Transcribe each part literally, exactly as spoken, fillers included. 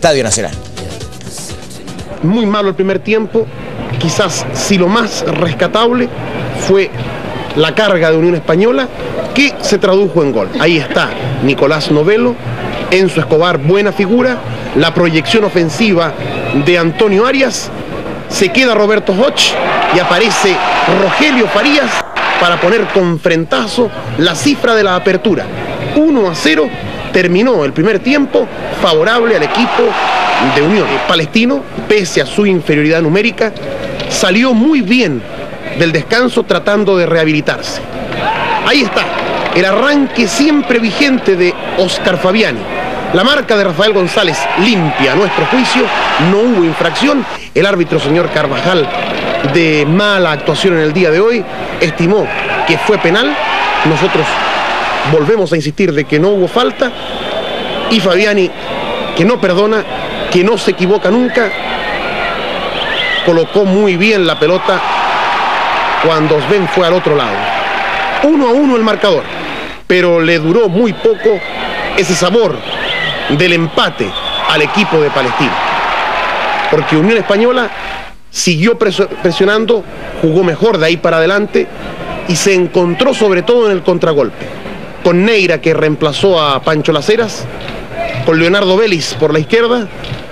Estadio Nacional. Muy malo el primer tiempo, quizás si lo más rescatable fue la carga de Unión Española, que se tradujo en gol. Ahí está Nicolás Novello, Enzo Escobar, buena figura, la proyección ofensiva de Antonio Arias, se queda Roberto Hoch y aparece Rogelio Farías para poner con frentazo la cifra de la apertura. uno a cero terminó el primer tiempo favorable al equipo de Unión. Palestino, pese a su inferioridad numérica, salió muy bien del descanso tratando de rehabilitarse. Ahí está, el arranque siempre vigente de Oscar Fabiani. La marca de Rafael González limpia a nuestro juicio, no hubo infracción. El árbitro, señor Carvajal, de mala actuación en el día de hoy, estimó que fue penal. Nosotros volvemos a insistir de que no hubo falta. Y Fabiani, que no perdona, que no se equivoca nunca, colocó muy bien la pelota cuando Sven fue al otro lado. Uno a uno el marcador, pero le duró muy poco ese sabor del empate al equipo de Palestino, porque Unión Española siguió presionando, jugó mejor de ahí para adelante y se encontró sobre todo en el contragolpe, con Neira, que reemplazó a Pancho Las Heras, con Leonardo Vélez por la izquierda.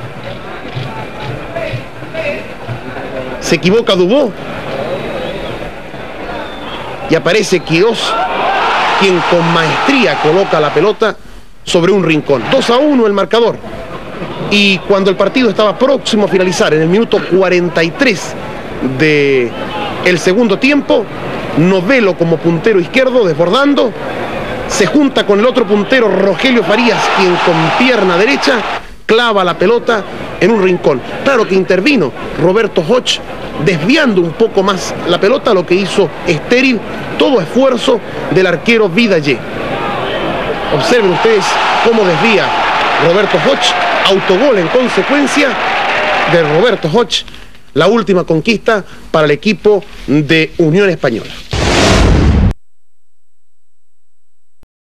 Se equivoca Dubó y aparece Quirós, quien con maestría coloca la pelota sobre un rincón. dos a uno el marcador. Y cuando el partido estaba próximo a finalizar, en el minuto cuarenta y tres del segundo tiempo, Novello como puntero izquierdo, desbordando, se junta con el otro puntero, Rogelio Farías, quien con pierna derecha clava la pelota en un rincón. Claro que intervino Roberto Hoch, desviando un poco más la pelota, lo que hizo estéril todo esfuerzo del arquero Vidalle. Observen ustedes cómo desvía Roberto Hoch, autogol en consecuencia de Roberto Hoch, la última conquista para el equipo de Unión Española.